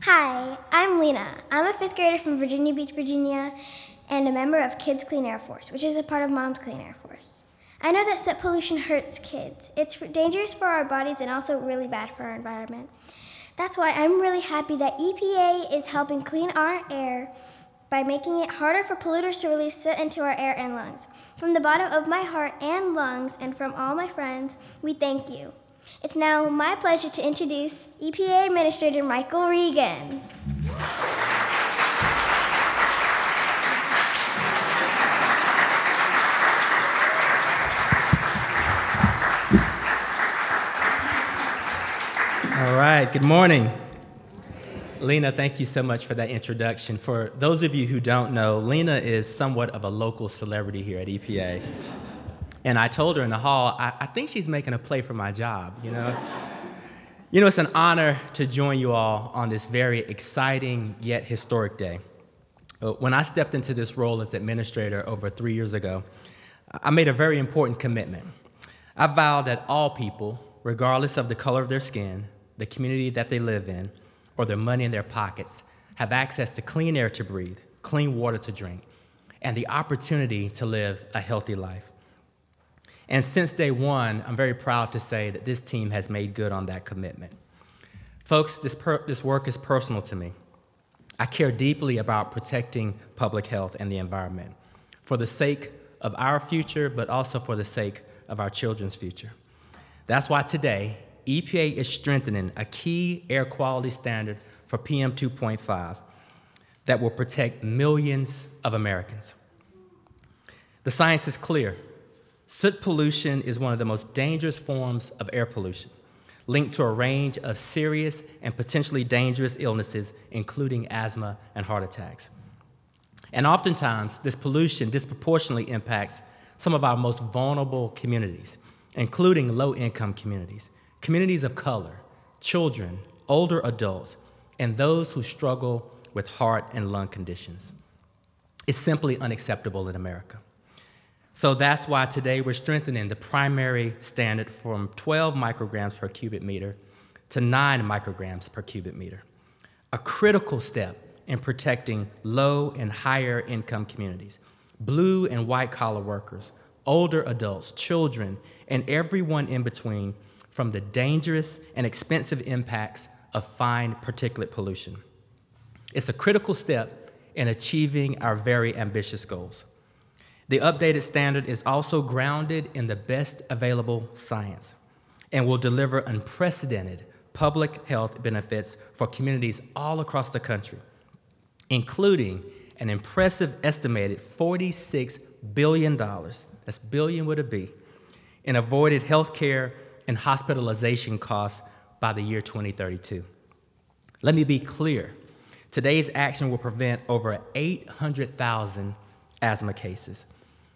Hi, I'm Lena. I'm a 5th grader from Virginia Beach, Virginia, and a member of Kids Clean Air Force, which is a part of Mom's Clean Air Force. I know that soot pollution hurts kids. It's dangerous for our bodies and also really bad for our environment. That's why I'm really happy that EPA is helping clean our air by making it harder for polluters to release soot into our air and lungs. From the bottom of my heart and lungs, and from all my friends, we thank you. It's now my pleasure to introduce EPA Administrator Michael Regan. All right, good morning. Lena, thank you so much for that introduction. For those of you who don't know, Lena is somewhat of a local celebrity here at EPA. And I told her in the hall, I think she's making a play for my job, you know? It's an honor to join you all on this very exciting yet historic day. When I stepped into this role as administrator over 3 years ago, I made a very important commitment. I vowed that all people, regardless of the color of their skin, the community that they live in, or their money in their pockets, have access to clean air to breathe, clean water to drink, and the opportunity to live a healthy life. And since day one, I'm very proud to say that this team has made good on that commitment. Folks, this work is personal to me. I care deeply about protecting public health and the environment for the sake of our future, but also for the sake of our children's future. That's why today, EPA is strengthening a key air quality standard for PM 2.5 that will protect millions of Americans. The science is clear. Soot pollution is one of the most dangerous forms of air pollution, linked to a range of serious and potentially dangerous illnesses, including asthma and heart attacks. And oftentimes, this pollution disproportionately impacts some of our most vulnerable communities, including low-income communities, communities of color, children, older adults, and those who struggle with heart and lung conditions. It's simply unacceptable in America. So that's why today we're strengthening the primary standard from 12 micrograms per cubic meter to 9 micrograms per cubic meter, a critical step in protecting low and higher income communities, blue and white collar workers, older adults, children, and everyone in between from the dangerous and expensive impacts of fine particulate pollution. It's a critical step in achieving our very ambitious goals. The updated standard is also grounded in the best available science and will deliver unprecedented public health benefits for communities all across the country, including an impressive estimated $46 billion, that's billion with a B, in avoided health care and hospitalization costs by the year 2032. Let me be clear. Today's action will prevent over 800,000 asthma cases,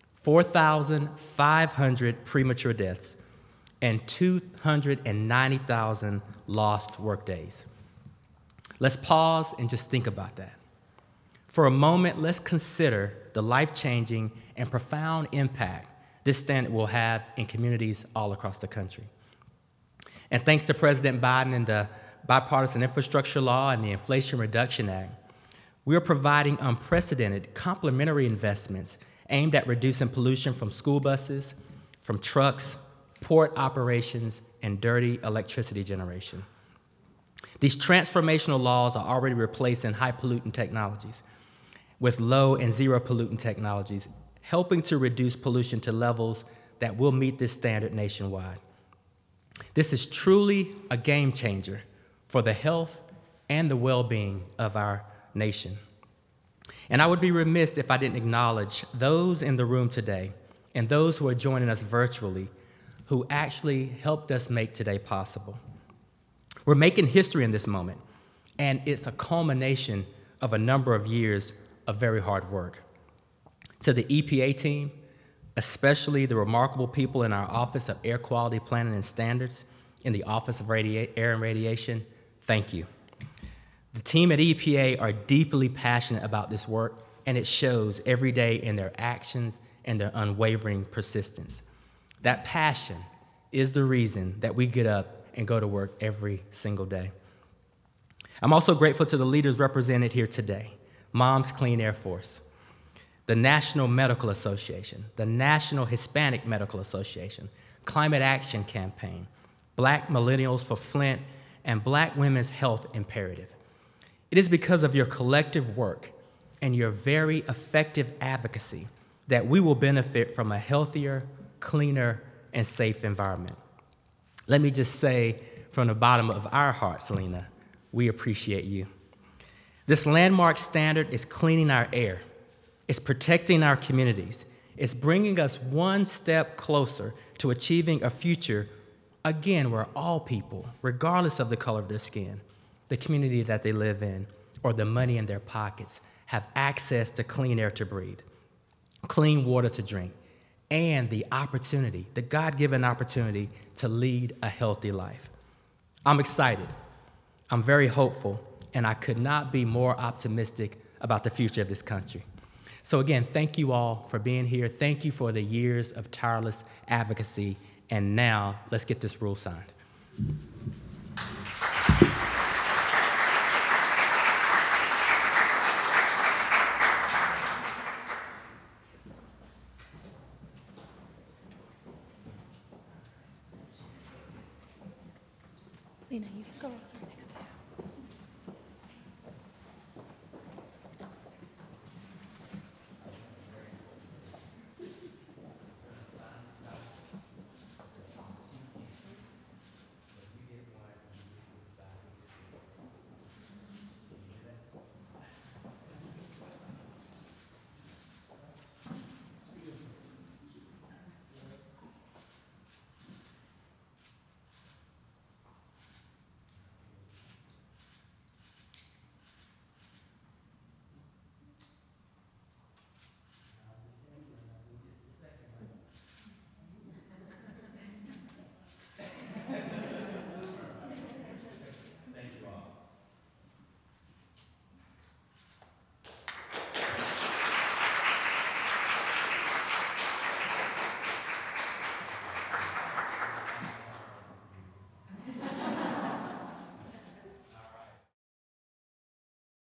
4,500 premature deaths, and 290,000 lost workdays. Let's pause and just think about that. For a moment, let's consider the life-changing and profound impact this standard will have in communities all across the country. And thanks to President Biden and the Bipartisan Infrastructure Law and the Inflation Reduction Act, we are providing unprecedented complementary investments aimed at reducing pollution from school buses, from trucks, port operations, and dirty electricity generation. These transformational laws are already replacing high pollutant technologies with low and zero pollutant technologies, helping to reduce pollution to levels that will meet this standard nationwide. This is truly a game changer for the health and the well-being of our nation. And I would be remiss if I didn't acknowledge those in the room today and those who are joining us virtually who actually helped us make today possible. We're making history in this moment, and it's a culmination of a number of years of very hard work. To the EPA team, especially the remarkable people in our Office of Air Quality Planning and Standards, in the Office of Air and Radiation, thank you. The team at EPA are deeply passionate about this work, and it shows every day in their actions and their unwavering persistence. That passion is the reason that we get up and go to work every single day. I'm also grateful to the leaders represented here today: Moms Clean Air Force, the National Medical Association, the National Hispanic Medical Association, Climate Action Campaign, Black Millennials for Flint, and Black Women's Health Imperative. It is because of your collective work and your very effective advocacy that we will benefit from a healthier, cleaner, and safe environment. Let me just say from the bottom of our hearts, Lena, we appreciate you. This landmark standard is cleaning our air. It's protecting our communities. It's bringing us one step closer to achieving a future, again, where all people, regardless of the color of their skin, the community that they live in, or the money in their pockets, have access to clean air to breathe, clean water to drink, and the opportunity, the God-given opportunity to lead a healthy life. I'm excited. I'm very hopeful, and I could not be more optimistic about the future of this country. So again, thank you all for being here. Thank you for the years of tireless advocacy. And now, let's get this rule signed.